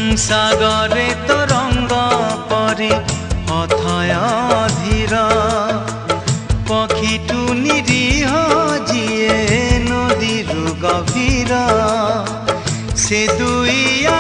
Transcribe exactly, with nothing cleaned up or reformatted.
সাগরে তরঙ্গ পরি অথয় ধীর পক্ষীটু নিরীহ যিয়ে নদীর গভীর সে দুই